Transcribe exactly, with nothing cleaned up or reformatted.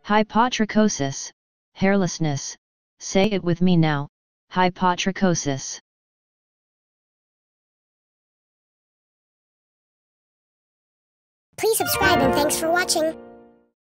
Hypotrichosis, hairlessness. Say it with me now, hypotrichosis. Please subscribe and thanks for watching.